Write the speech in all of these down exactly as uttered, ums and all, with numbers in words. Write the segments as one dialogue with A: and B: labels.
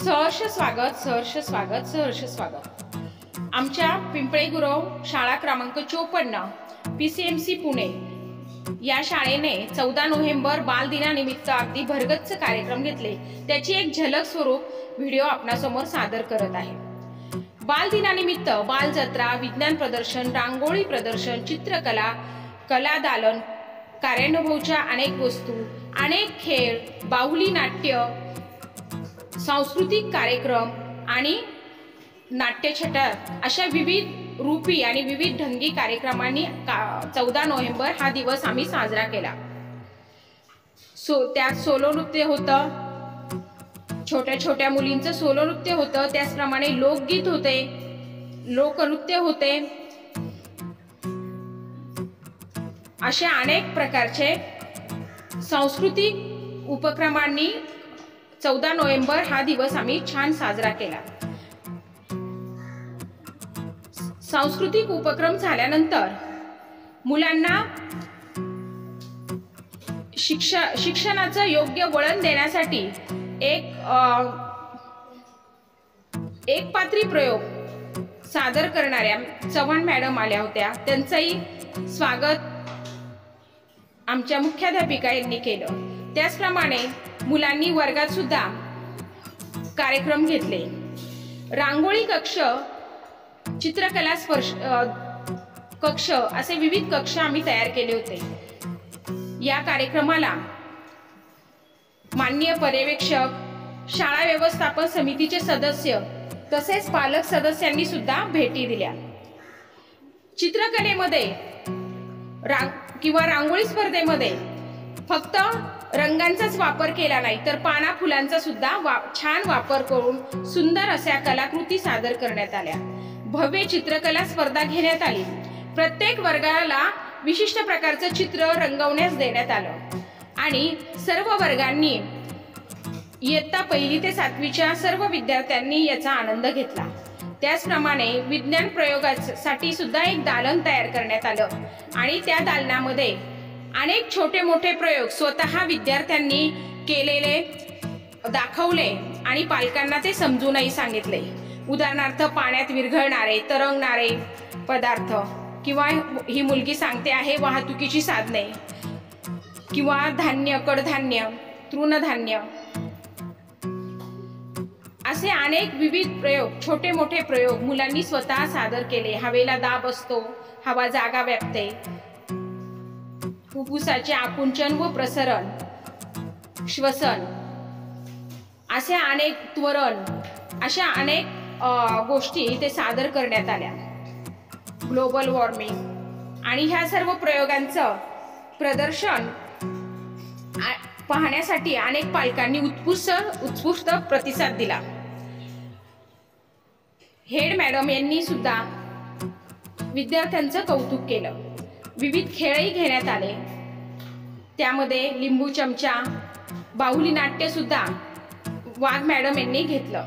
A: सहर्ष स्वागत सहर्ष स्वागत सहर्ष स्वागत। आमच्या पिंपळे गुरव शाळा क्रमांक चोपन्न P C M C Pune या शाळेने चौदा नोव्हेंबर बाल दिनानिमित्त अगदी भरगच्च कार्यक्रम घेतले, त्याची एक झलक स्वरूप व्हिडिओ आपणासमोर सादर करत आहे। बाल दिनानिमित्त बाल जत्रा, विज्ञान प्रदर्शन, रांगोळी प्रदर्शन, चित्रकला, कला दालन, कार्यानुभवच्या अनेक वस्तू, अनेक खेळ, बाहुली नाट्य, सांस्कृतिक कार्यक्रम आणि नाट्यछटा अशा विविध रूपी आणि विविध ढंगी कार्यक्रमांनी चौदा नोव्हेंबर हा दिवस आम्ही साजरा केला। सो त्यात सोलो नृत्य होतं, छोट्या छोट्या मुलींचं सोलो नृत्य होतं, त्याचप्रमाणे लोकगीत होते, लोकनृत्य होते, अशा अनेक प्रकारचे सांस्कृतिक उपक्रमांनी चौदा नोव्हेंबर हा दिवस आम्ही छान साजरा केला। सांस्कृतिक उपक्रम झाल्यानंतर मुलांना शिक्षा शिक्षणाचं योग्य वळण देण्यासाठी एक एक पात्री प्रयोग सादर करणाऱ्या चव्हाण मॅडम आल्या होत्या, त्यांचंही स्वागत आमच्या मुख्याध्यापिका यांनी केलं। त्याचप्रमाणे मुलांनी वर्गात सुद्धा कार्यक्रम घेतले। रांगोळी कक्ष, चित्रकला स्पर्श कक्ष असे विविध कक्ष आम्ही तयार केले होते। या कार्यक्रमाला माननीय पर्यवेक्षक, शाळा व्यवस्थापन समितीचे सदस्य तसेच पालक सदस्यांनी सुद्धा भेटी दिल्या। चित्रकलेमध्ये रांग किंवा रांगोळी स्पर्धेमध्ये फक्त रंगांचाच वापर केला नाही, तर पाना फुलांचा सुद्धा वा, छान वापर करून सुंदर अशा कलाकृती सादर करण्यात आल्या। भव्य चित्रकला स्पर्धा घेण्यात आली। प्रत्येक वर्गाला विशिष्ट प्रकारचं चित्र रंगवण्यास देण्यात आलं आणि सर्व वर्गांनी इयत्ता पहिली ते सातवीच्या सर्व विद्यार्थ्यांनी याचा आनंद घेतला। त्याचप्रमाणे विज्ञान प्रयोगासाठी सुद्धा एक दालन तयार करण्यात आलं आणि त्या दालनामध्ये अनेक छोटे मोठे प्रयोग स्वतः विद्यार्थ्यांनी केलेले दाखवले आणि पालकांना ते समजूनही सांगितले। उदाहरणार्थ पाण्यात विरघळणारे, तरंगणारे पदार्थ, किंवा ही मुलगी सांगते आहे वाहतुकीची साधने, किंवा धान्य, कडधान्य, तृणधान्य, असे अनेक विविध प्रयोग, छोटे मोठे प्रयोग मुलांनी स्वतः सादर केले। हवेला दाब असतो, हवा जागा व्यापते, फुफ्फुसाचे आकुंचन व प्रसरण, श्वसन, असे अनेक त्वरण, अशा अनेक गोष्टी ते सादर करण्यात आल्या। ग्लोबल वॉर्मिंग आणि ह्या सर्व प्रयोगांचं प्रदर्शन पाहण्यासाठी अनेक पालकांनी उत्स्फूर्त उत्स्फूर्त प्रतिसाद दिला। हेड मॅडम यांनी सुद्धा विद्यार्थ्यांचं कौतुक केलं। विविध खेळही घेण्यात आले, त्यामध्ये लिंबू चमचा, बाहुली नाट्य सुद्धा वाघ मॅडम यांनी घेतलं।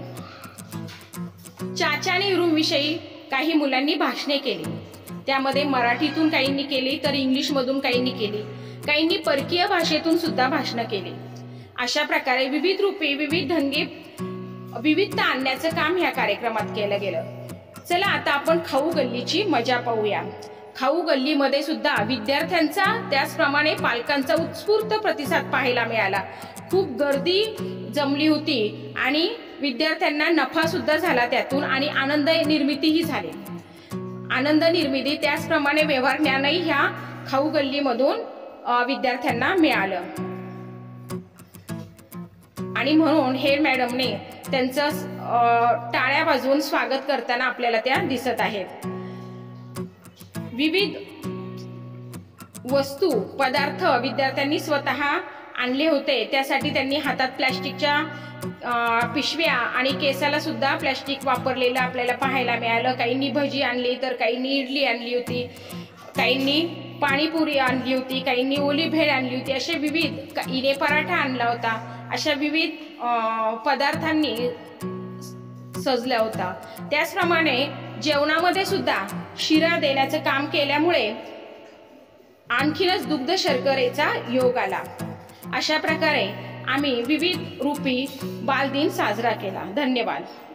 A: चाचा आणि रूम विषयी काही मुलांनी भाषणे केली, त्यामध्ये मराठीतून काहींनी केली, तर इंग्लिश मधून काहींनी केली, काहींनी परकीय भाषेतून सुद्धा भाषण केली। अशा प्रकारे विविध रूपे, विविध ढंगी विविधता आणण्याचं काम ह्या कार्यक्रमात केलं गेलं। चला आता आपण खाऊ गल्लीची मजा पाहूया। खाऊ गल्लीमध्ये सुद्धा विद्यार्थ्यांचा त्याचप्रमाणे पालकांचा उत्स्फूर्त प्रतिसाद पाहायला मिळाला। खूप गर्दी जमली होती आणि विद्यार्थ्यांना नफा सुद्धा झाला त्यातून आणि आनंद निर्मितीही झाली। आनंद निर्मिती त्याचप्रमाणे व्यवहार ज्ञानही ह्या खाऊ गल्लीमधून विद्यार्थ्यांना मिळालं आणि म्हणून हेड मॅडमने त्यांचं टाळ्या वाजवून स्वागत करताना आपल्याला त्या दिसत आहेत। विविध वस्तू, पदार्थ विद्यार्थ्यांनी स्वतः आणले होते, त्यासाठी त्यांनी हातात प्लास्टिकच्या पिशव्या आणि केसाला सुद्धा प्लास्टिक वापरलेलं आपल्याला पाहायला मिळालं। काहींनी भजी आणली, तर काहींनी इडली आणली होती, काहींनी पाणीपुरी आणली होती, काहींनी ओली भेळ आणली होती, असे विविध, इने पराठा आणला होता, अशा विविध पदार्थांनी सजला होता। त्याचप्रमाणे जेवणामध्ये सुद्धा शिरा देण्याचं काम केल्यामुळे आणखीनच दुग्ध शर्करेचा योग आला। अशा प्रकारे आम्ही विविध रूपी बालदिन साजरा केला. धन्यवाद.